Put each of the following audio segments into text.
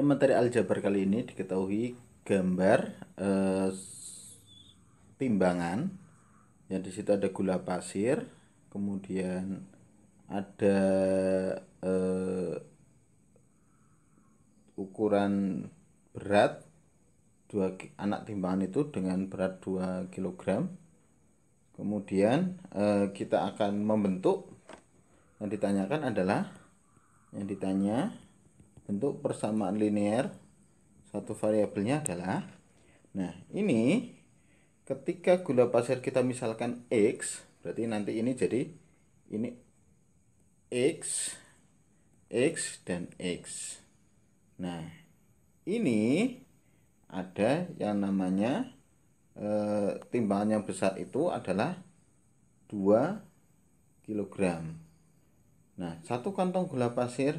Pada materi aljabar kali ini diketahui gambar timbangan, yang di situ ada gula pasir, kemudian ada ukuran berat anak timbangan itu dengan berat 2 kg. Kemudian kita akan membentuk, yang ditanya bentuk persamaan linear. Satu variabelnya adalah, nah ini ketika gula pasir kita misalkan X, berarti nanti ini jadi ini X, X, dan X. Nah ini ada yang namanya timbangan yang besar itu adalah 2 kg. Nah, satu kantong gula pasir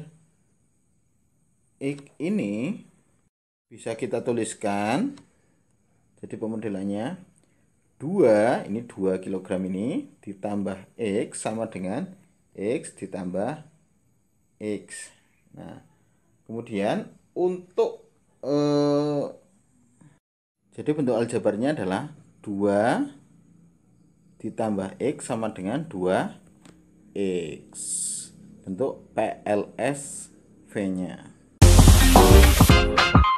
ini bisa kita tuliskan, jadi pemodelannya 2 kg ini ditambah X sama dengan X ditambah X. Nah, kemudian untuk jadi bentuk aljabarnya adalah 2 ditambah X sama dengan 2X. Bentuk PLS V-nya.